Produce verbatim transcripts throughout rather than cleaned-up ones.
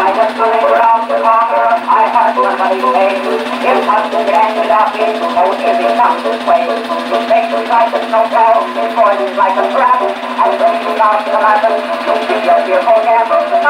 I was going around the corner, I heard somebody say, it was the grand up in, oh, if it comes this way, you make the sight of no bell, it's going like a trap, and when you start to happen, you'll see your fearful gap.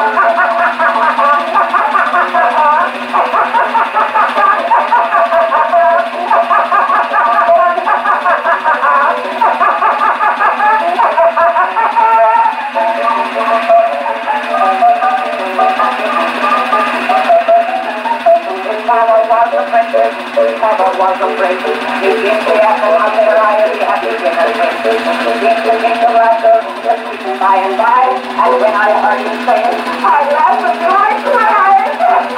Mother was afraid. He gave the apple on their eye and he had to get her face. He gave the king of laughter, just keep by and by. And when I heard him say it, I laughed until I cried.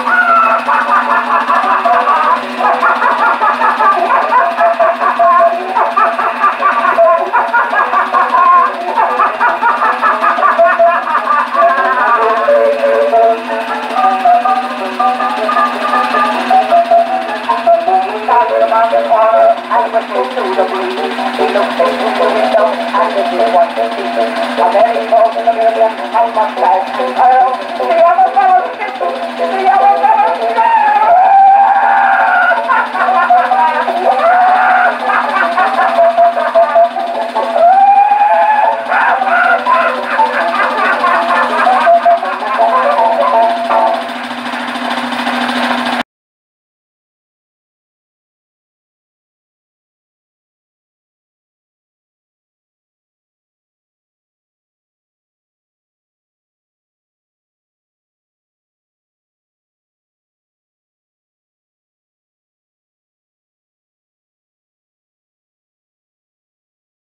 And whistled through the breeze. He looked into the window, and this is what he sees. A very tall in the million, and mustache.